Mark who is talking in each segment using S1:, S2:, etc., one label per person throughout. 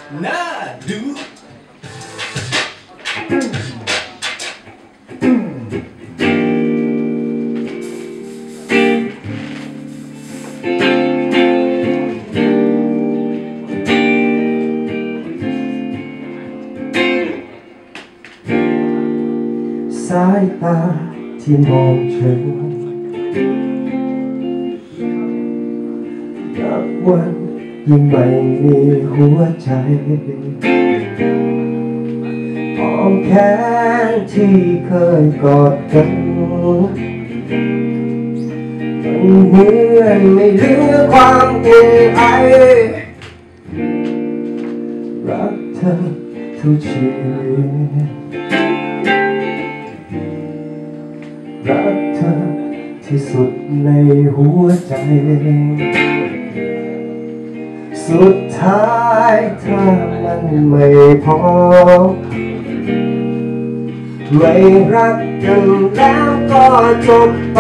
S1: น่าดู
S2: สายตาที่มองฉันนับวันยิ่งไม่มีหัวใจอ้อมแขนที่เคยกอดกันมันเหมือนไม่เหลือความอุ่นไอรักเธอทุกชีวิตรักเธอที่สุดในหัวใจสุดท้ายถ้ามันไม่พอไม่รักกันแล้วก็จบไป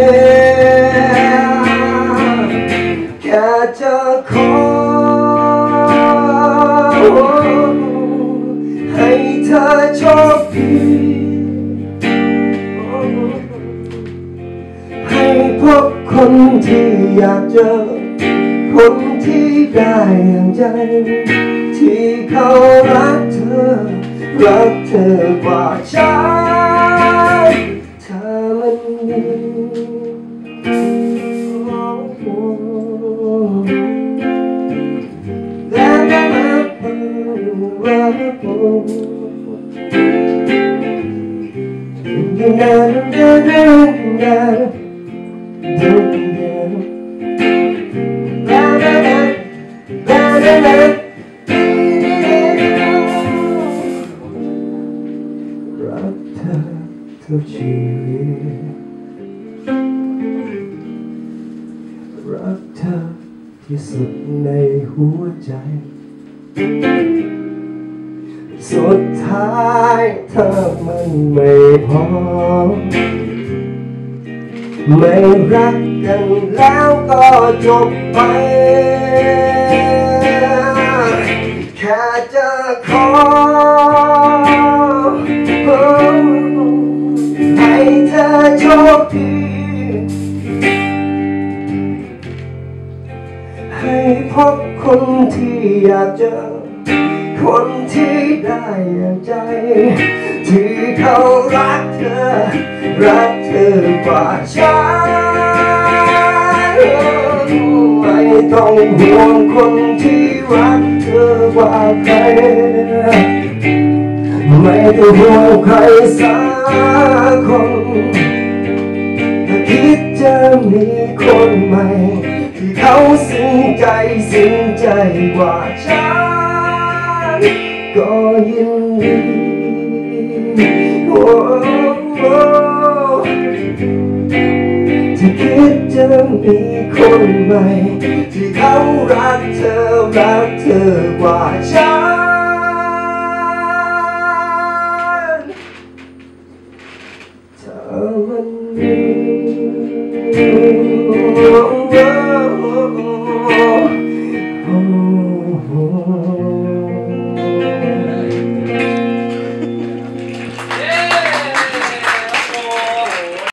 S2: แค่จะขอให้เธอโชคดีให้พบคนที่อยากเจอคนที่ได้อย่างใจที่เขารักเธอกว่าฉันเธอมันมีรักเธอทุกชีวิตรักเธอที่สุดในหัวใจสุดท้ายถ้ามันไม่พอไม่รักกันแล้วก็จบไปแค่จะขอให้เธอโชคดีให้พบคนที่อยากเจอคนที่ได้อย่างใจที่เขารักเธอกว่าฉันไม่ต้องห่วงคนที่รักเธอกว่าใครไม่ต้องห่วงใครสักคนถ้าคิดจะมีคนใหม่ที่เขาสิ้นใจกว่าฉันก็ยินดีที่คิดจะมีคนใหม่ที่เขารักเธอกว่าฉันเธอมันมี